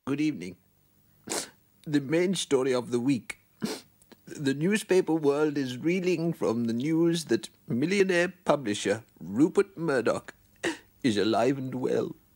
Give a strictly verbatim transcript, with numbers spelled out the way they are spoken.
Good evening. The main story of the week. The newspaper world is reeling from the news that millionaire publisher Rupert Murdoch is alive and well.